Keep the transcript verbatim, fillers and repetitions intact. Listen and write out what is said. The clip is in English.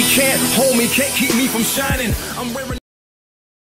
Can't hold me, can't keep me from shining. I'm wearing